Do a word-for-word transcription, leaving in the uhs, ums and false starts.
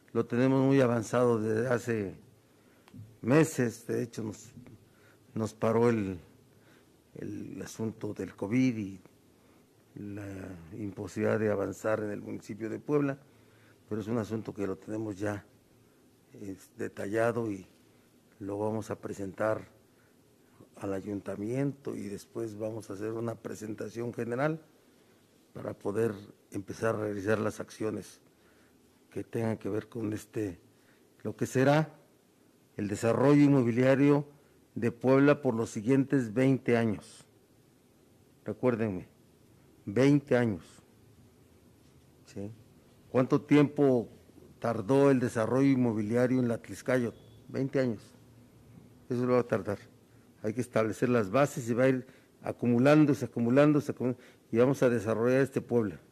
lo tenemos muy avanzado desde hace meses. De hecho, nos, nos paró el, el asunto del COVID y la imposibilidad de avanzar en el municipio de Puebla, pero es un asunto que lo tenemos ya es, detallado y lo vamos a presentar al ayuntamiento y después vamos a hacer una presentación general para poder empezar a realizar las acciones que tengan que ver con este, lo que será el desarrollo inmobiliario de Puebla por los siguientes veinte años. Recuérdenme, veinte años. ¿Sí? ¿Cuánto tiempo tardó el desarrollo inmobiliario en la Tliscayot? veinte años. Eso lo va a tardar. Hay que establecer las bases y va a ir acumulándose, acumulándose, acumulándose y vamos a desarrollar este Puebla.